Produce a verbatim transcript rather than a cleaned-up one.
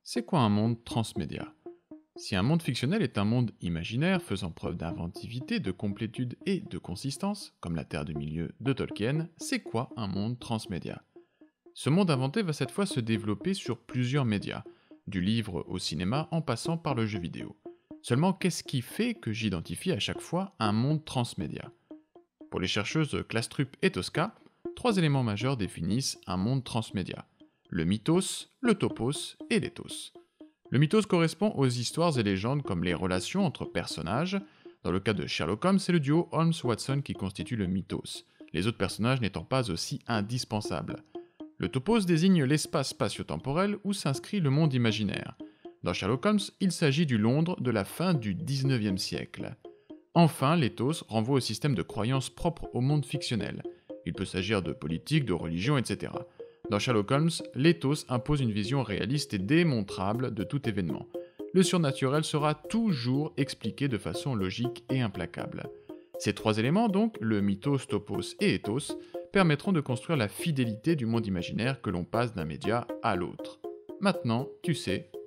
C'est quoi un monde transmédia? Si un monde fictionnel est un monde imaginaire faisant preuve d'inventivité, de complétude et de consistance, comme la Terre du Milieu de Tolkien, c'est quoi un monde transmédia? Ce monde inventé va cette fois se développer sur plusieurs médias, du livre au cinéma en passant par le jeu vidéo. Seulement, qu'est-ce qui fait que j'identifie à chaque fois un monde transmédia? Pour les chercheuses Klastrup et Tosca, trois éléments majeurs définissent un monde transmédia: le mythos, le topos et l'éthos. Le mythos correspond aux histoires et légendes comme les relations entre personnages. Dans le cas de Sherlock Holmes, c'est le duo Holmes-Watson qui constitue le mythos, les autres personnages n'étant pas aussi indispensables. Le topos désigne l'espace spatio-temporel où s'inscrit le monde imaginaire. Dans Sherlock Holmes, il s'agit du Londres de la fin du dix-neuvième siècle. Enfin, l'éthos renvoie au système de croyances propre au monde fictionnel. Il peut s'agir de politique, de religion, et cetera. Dans Sherlock Holmes, l'éthos impose une vision réaliste et démontrable de tout événement. Le surnaturel sera toujours expliqué de façon logique et implacable. Ces trois éléments donc, le mythos, topos et ethos, permettront de construire la fidélité du monde imaginaire que l'on passe d'un média à l'autre. Maintenant, tu sais